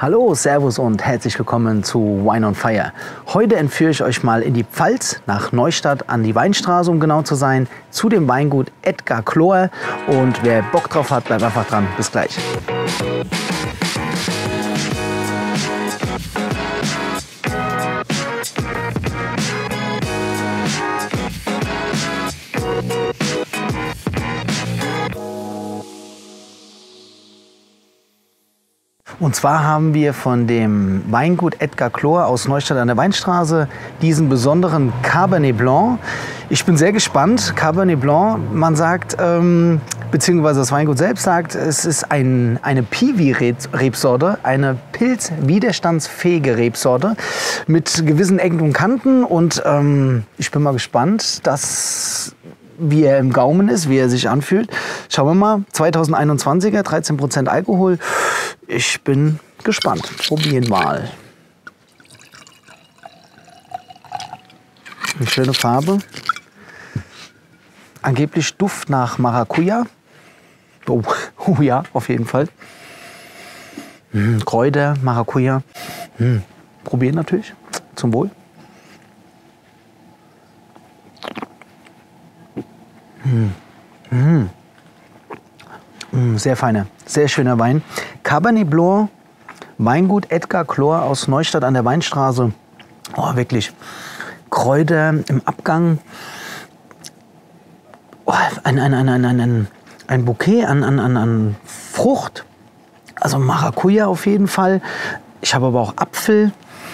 Hallo, Servus und herzlich willkommen zu Wine on Fire. Heute entführe ich euch mal in die Pfalz, nach Neustadt an die Weinstraße, um genau zu sein, zu dem Weingut Edgar Chlor. Und wer Bock drauf hat, bleibt einfach dran. Bis gleich. Und zwar haben wir von dem Weingut Edgar Chlor aus Neustadt an der Weinstraße diesen besonderen Cabernet Blanc. Ich bin sehr gespannt. Cabernet Blanc, man sagt, beziehungsweise das Weingut selbst sagt, es ist eine Piwi-Rebsorte, eine pilzwiderstandsfähige Rebsorte mit gewissen Ecken und Kanten. Und ich bin mal gespannt, wie er im Gaumen ist, wie er sich anfühlt. Schauen wir mal, 2021er, 13% Alkohol. Ich bin gespannt. Probieren mal. Eine schöne Farbe. Angeblich Duft nach Maracuja. Oh ja, auf jeden Fall. Kräuter, Maracuja. Probieren natürlich. Zum Wohl. Sehr feiner, sehr schöner Wein. Cabernet Blanc, Weingut Edgar Chlor aus Neustadt an der Weinstraße. Oh, wirklich. Kräuter im Abgang. Oh, ein Bouquet an Frucht. Also Maracuja auf jeden Fall. Ich habe aber auch Apfel.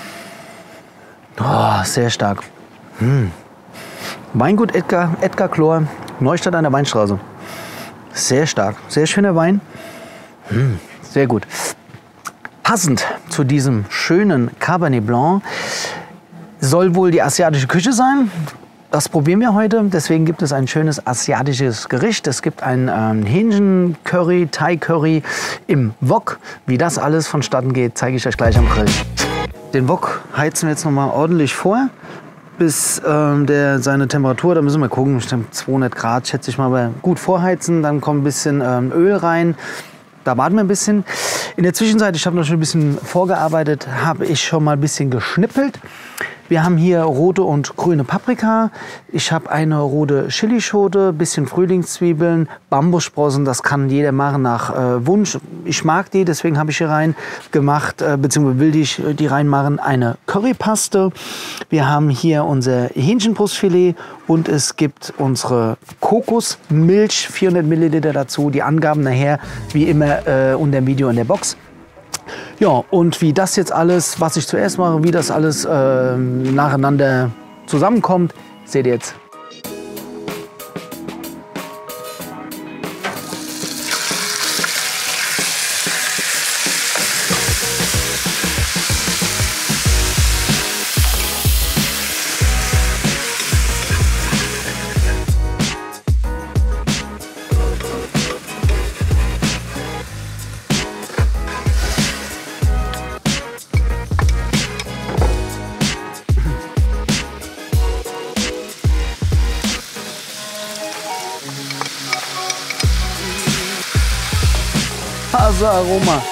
Oh, sehr stark. Weingut Edgar Chlor, Neustadt an der Weinstraße. Sehr stark, sehr schöner Wein. Sehr gut. Passend zu diesem schönen Cabernet Blanc soll wohl die asiatische Küche sein. Das probieren wir heute. Deswegen gibt es ein schönes asiatisches Gericht. Es gibt ein Hähnchen-Curry, Thai-Curry im Wok. Wie das alles vonstatten geht, zeige ich euch gleich am Grill. Den Wok heizen wir jetzt noch mal ordentlich vor, bis seine Temperatur, da müssen wir gucken, 200 Grad schätze ich mal, aber gut vorheizen, dann kommt ein bisschen Öl rein, da warten wir ein bisschen. In der Zwischenzeit, ich habe noch schon ein bisschen vorgearbeitet, habe ich schon mal ein bisschen geschnippelt. Wir haben hier rote und grüne Paprika. Ich habe eine rote Chilischote, bisschen Frühlingszwiebeln, Bambussprossen. Das kann jeder machen nach Wunsch. Ich mag die, deswegen habe ich hier rein gemacht, beziehungsweise will ich die reinmachen. Eine Currypaste. Wir haben hier unser Hähnchenbrustfilet und es gibt unsere Kokosmilch, 400 Milliliter dazu. Die Angaben nachher, wie immer, unter dem Video in der Box. Ja, und wie das jetzt alles, was ich zuerst mache, wie das alles nacheinander zusammenkommt, seht ihr jetzt. Aroma.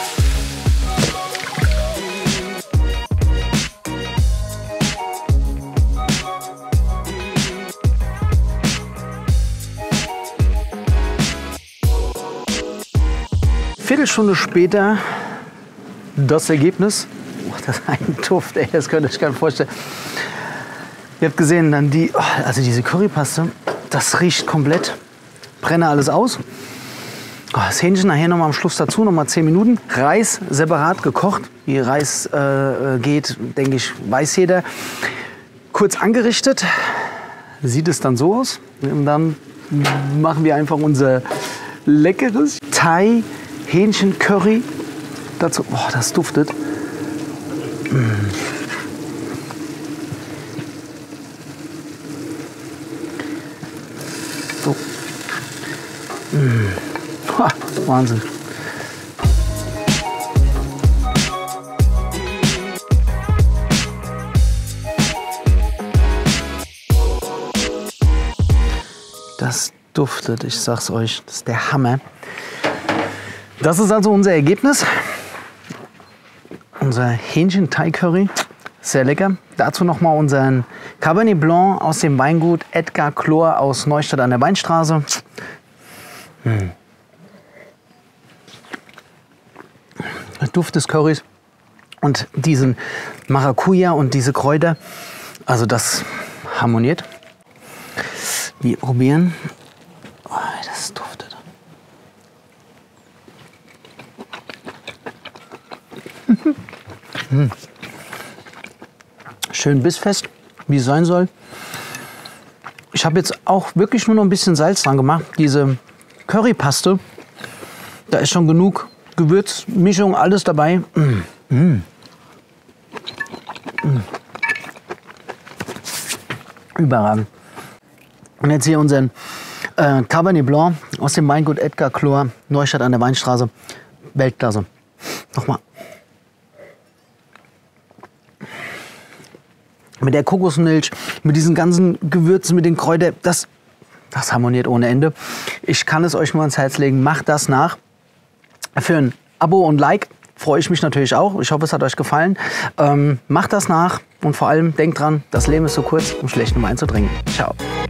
Viertelstunde später das Ergebnis. Oh, das ist ein Duft, ey, das könnt ihr euch gar nicht vorstellen. Ihr habt gesehen, dann also diese Currypaste, das riecht komplett. Brenne alles aus. Das Hähnchen nachher noch mal am Schluss dazu, noch mal 10 Minuten. Reis separat gekocht. Wie Reis geht, denke ich, weiß jeder. Kurz angerichtet. Sieht es dann so aus. Und dann machen wir einfach unser leckeres Thai-Hähnchen-Curry dazu. Boah, das duftet. So. Wahnsinn. Das duftet, ich sag's euch, das ist der Hammer. Das ist also unser Ergebnis. unser Hähnchen-Thai-Curry. Sehr lecker. Dazu nochmal unseren Cabernet Blanc aus dem Weingut Edgar Chlor aus Neustadt an der Weinstraße. Der Duft des Currys und diesen Maracuja und diese Kräuter, also das harmoniert. Wir probieren. Oh, das duftet. Schön bissfest, wie es sein soll. Ich habe jetzt auch wirklich nur noch ein bisschen Salz dran gemacht. Diese Currypaste, da ist schon genug Gewürzmischung, alles dabei. Überragend. Und jetzt hier unseren Cabernet Blanc aus dem Weingut Edgar Chlor, Neustadt an der Weinstraße. Weltklasse. Nochmal. Mit der Kokosmilch, mit diesen ganzen Gewürzen, mit den Kräutern, das harmoniert ohne Ende. Ich kann es euch nur ans Herz legen, macht das nach. Für ein Abo und Like freue ich mich natürlich auch. Ich hoffe, es hat euch gefallen. Macht das nach und vor allem denkt dran, das Leben ist so kurz, um schlechten Wein zu trinken. Ciao.